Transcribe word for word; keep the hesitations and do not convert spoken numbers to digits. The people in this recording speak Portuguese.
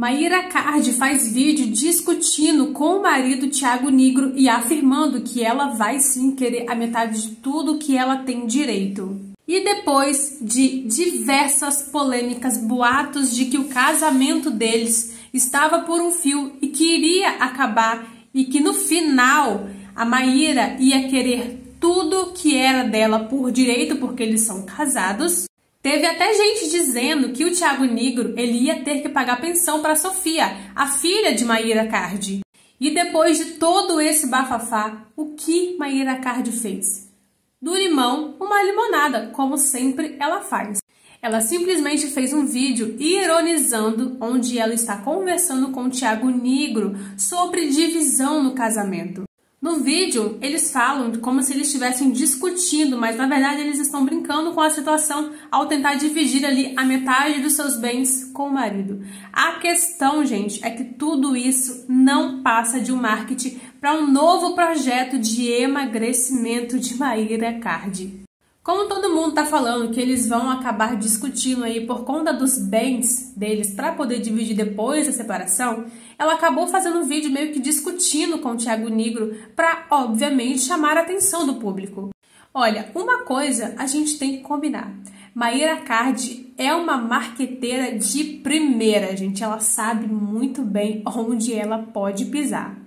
Mayra Card faz vídeo discutindo com o marido Thiago Nigro e afirmando que ela vai sim querer a metade de tudo que ela tem direito. E depois de diversas polêmicas, boatos de que o casamento deles estava por um fio e que iria acabar e que no final a Mayra ia querer tudo que era dela por direito porque eles são casados, teve até gente dizendo que o Thiago Nigro ele ia ter que pagar pensão para Sofia, a filha de Mayra Card. E depois de todo esse bafafá, o que Mayra Card fez? Do limão, uma limonada, como sempre ela faz. Ela simplesmente fez um vídeo ironizando, onde ela está conversando com o Thiago Nigro sobre divisão no casamento. No vídeo, eles falam como se eles estivessem discutindo, mas na verdade eles estão brincando com a situação ao tentar dividir ali a metade dos seus bens com o marido. A questão, gente, é que tudo isso não passa de um marketing para um novo projeto de emagrecimento de Mayra Card. Como todo mundo tá falando que eles vão acabar discutindo aí por conta dos bens deles para poder dividir depois da separação, ela acabou fazendo um vídeo meio que discutindo com o Thiago Nigro para, obviamente, chamar a atenção do público. Olha, uma coisa a gente tem que combinar. Mayra Card é uma marqueteira de primeira, gente. Ela sabe muito bem onde ela pode pisar.